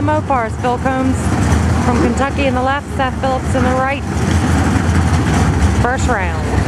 Mopars. Phil Combs from Kentucky in the left, Seth Phillips in the right. First round.